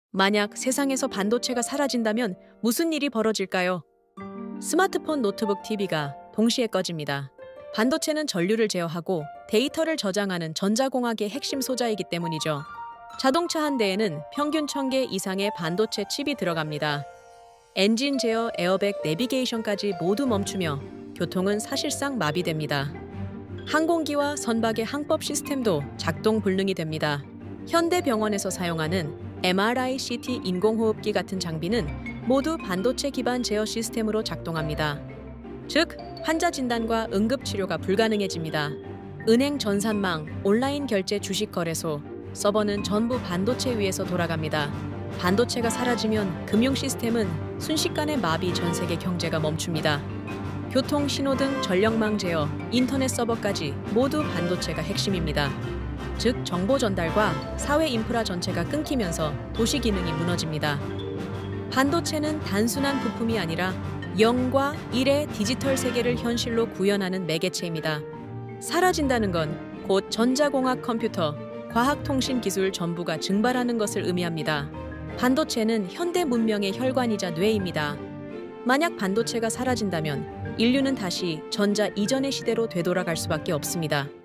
만약 세상에서 반도체가 사라진다면 무슨 일이 벌어질까요? 스마트폰, 노트북, TV가 동시에 꺼집니다. 반도체는 전류를 제어하고 데이터를 저장하는 전자공학의 핵심 소자이기 때문이죠. 자동차 한 대에는 평균 1000개 이상의 반도체 칩이 들어갑니다. 엔진 제어, 에어백, 내비게이션까지 모두 멈추며 교통은 사실상 마비됩니다. 항공기와 선박의 항법 시스템도 작동 불능이 됩니다. 현대병원에서 사용하는 MRI, CT, 인공호흡기 같은 장비는 모두 반도체 기반 제어 시스템으로 작동합니다. 즉, 환자 진단과 응급치료가 불가능해집니다. 은행 전산망, 온라인 결제, 주식 거래소, 서버는 전부 반도체 위에서 돌아갑니다. 반도체가 사라지면 금융 시스템은 순식간에 마비, 전 세계 경제가 멈춥니다. 교통, 신호등, 전력망 제어, 인터넷 서버까지 모두 반도체가 핵심입니다. 즉, 정보 전달과 사회 인프라 전체가 끊기면서 도시 기능이 무너집니다. 반도체는 단순한 부품이 아니라 0과 1의 디지털 세계를 현실로 구현하는 매개체입니다. 사라진다는 건 곧 전자공학, 컴퓨터, 과학통신 기술 전부가 증발하는 것을 의미합니다. 반도체는 현대 문명의 혈관이자 뇌입니다. 만약 반도체가 사라진다면 인류는 다시 전자 이전의 시대로 되돌아갈 수밖에 없습니다.